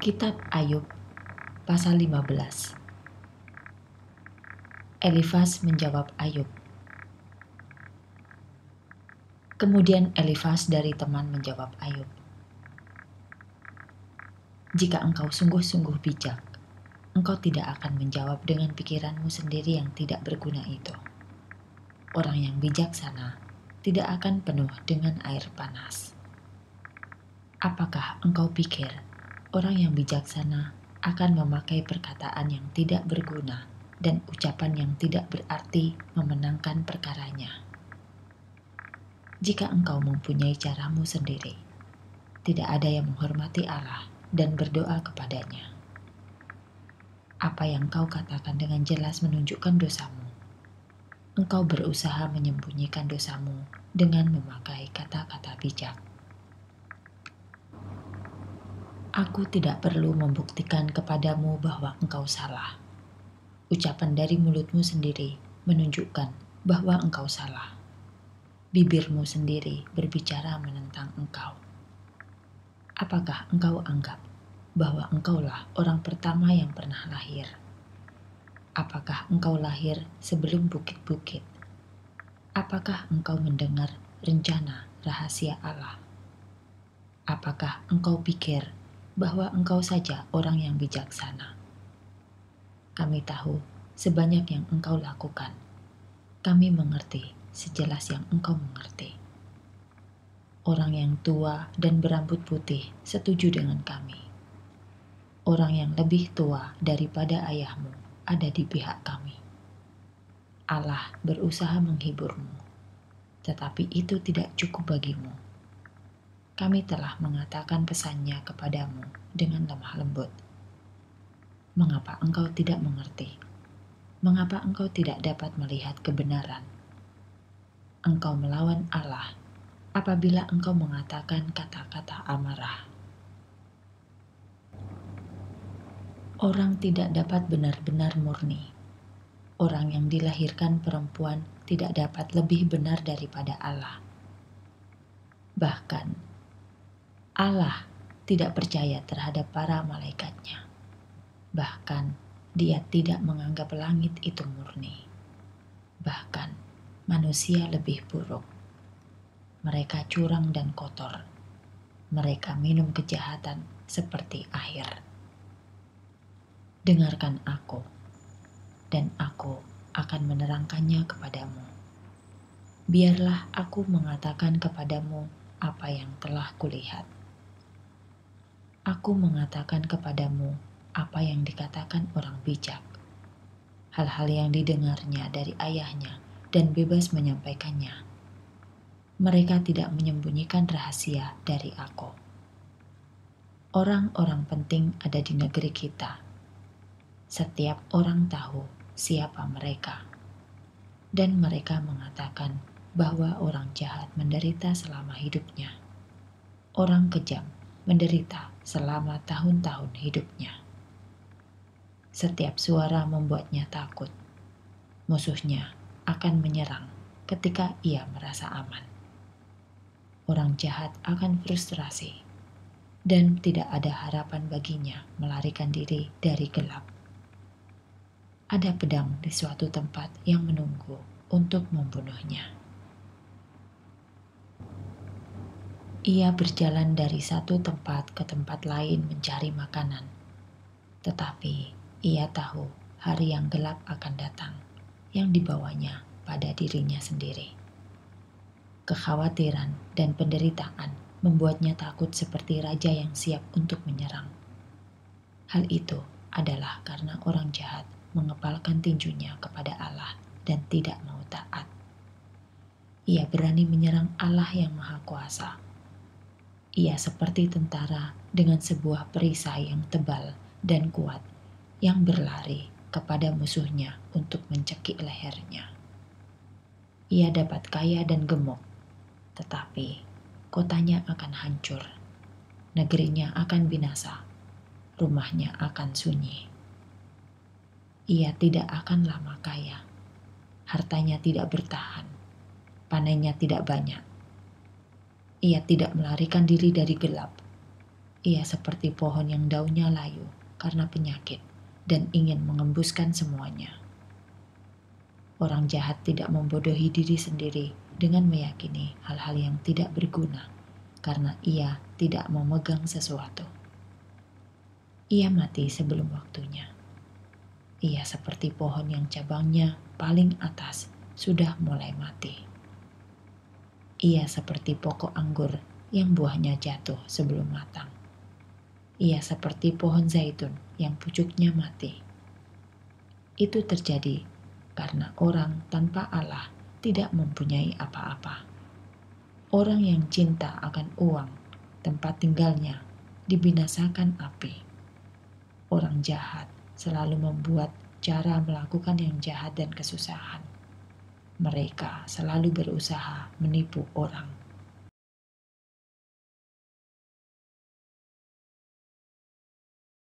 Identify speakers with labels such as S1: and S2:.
S1: Kitab Ayub pasal 15. Elifas menjawab Ayub. Kemudian Elifas dari teman menjawab Ayub, "Jika engkau sungguh-sungguh bijak, engkau tidak akan menjawab dengan pikiranmu sendiri yang tidak berguna itu. Orang yang bijaksana tidak akan penuh dengan air panas. Apakah engkau pikir orang yang bijaksana akan memakai perkataan yang tidak berguna dan ucapan yang tidak berarti memenangkan perkaranya? Jika engkau mempunyai caramu sendiri, tidak ada yang menghormati Allah dan berdoa kepadanya. Apa yang kau katakan dengan jelas menunjukkan dosamu. Engkau berusaha menyembunyikan dosamu dengan memakai kata-kata bijak. Aku tidak perlu membuktikan kepadamu bahwa engkau salah. Ucapan dari mulutmu sendiri menunjukkan bahwa engkau salah. Bibirmu sendiri berbicara menentang engkau. Apakah engkau anggap bahwa engkaulah orang pertama yang pernah lahir? Apakah engkau lahir sebelum bukit-bukit? Apakah engkau mendengar rencana rahasia Allah? Apakah engkau pikir bahwa engkau saja orang yang bijaksana? Kami tahu sebanyak yang engkau lakukan. Kami mengerti sejelas yang engkau mengerti. Orang yang tua dan berambut putih setuju dengan kami. Orang yang lebih tua daripada ayahmu ada di pihak kami. Allah berusaha menghiburmu, tetapi itu tidak cukup bagimu. Kami telah mengatakan pesannya kepadamu dengan lemah lembut. Mengapa engkau tidak mengerti? Mengapa engkau tidak dapat melihat kebenaran? Engkau melawan Allah apabila engkau mengatakan kata-kata amarah. Orang tidak dapat benar-benar murni. Orang yang dilahirkan perempuan tidak dapat lebih benar daripada Allah. Bahkan Allah tidak percaya terhadap para malaikatnya. Bahkan Dia tidak menganggap langit itu murni. Bahkan manusia lebih buruk. Mereka curang dan kotor. Mereka minum kejahatan seperti air. Dengarkan aku, dan aku akan menerangkannya kepadamu. Biarlah aku mengatakan kepadamu apa yang telah kulihat. Aku mengatakan kepadamu apa yang dikatakan orang bijak, hal-hal yang didengarnya dari ayahnya dan bebas menyampaikannya. Mereka tidak menyembunyikan rahasia dari aku. Orang-orang penting ada di negeri kita. Setiap orang tahu siapa mereka. Dan mereka mengatakan bahwa orang jahat menderita selama hidupnya. Orang kejam menderita selama tahun-tahun hidupnya. Setiap suara membuatnya takut. Musuhnya akan menyerang ketika ia merasa aman. Orang jahat akan frustrasi dan tidak ada harapan baginya melarikan diri dari gelap. Ada pedang di suatu tempat yang menunggu untuk membunuhnya. Ia berjalan dari satu tempat ke tempat lain mencari makanan. Tetapi ia tahu hari yang gelap akan datang, yang dibawanya pada dirinya sendiri. Kekhawatiran dan penderitaan membuatnya takut seperti raja yang siap untuk menyerang. Hal itu adalah karena orang jahat mengepalkan tinjunya kepada Allah dan tidak mau taat. Ia berani menyerang Allah yang Maha Kuasa. Ia seperti tentara dengan sebuah perisai yang tebal dan kuat yang berlari kepada musuhnya untuk mencekik lehernya. Ia dapat kaya dan gemuk, tetapi kotanya akan hancur, negerinya akan binasa, rumahnya akan sunyi. Ia tidak akan lama kaya, hartanya tidak bertahan, panennya tidak banyak. Ia tidak melarikan diri dari gelap, Ia seperti pohon yang daunnya layu karena penyakit dan ingin mengembuskan semuanya. Orang jahat tidak membodohi diri sendiri dengan meyakini hal-hal yang tidak berguna karena ia tidak memegang sesuatu. Ia mati sebelum waktunya. Ia seperti pohon yang cabangnya paling atas sudah mulai mati. Ia seperti pokok anggur yang buahnya jatuh sebelum matang. Ia seperti pohon zaitun yang pucuknya mati. Itu terjadi karena orang tanpa Allah tidak mempunyai apa-apa. Orang yang cinta akan uang, tempat tinggalnya, dibinasakan api. Orang jahat selalu membuat cara melakukan yang jahat dan kesusahan. Mereka selalu berusaha menipu orang.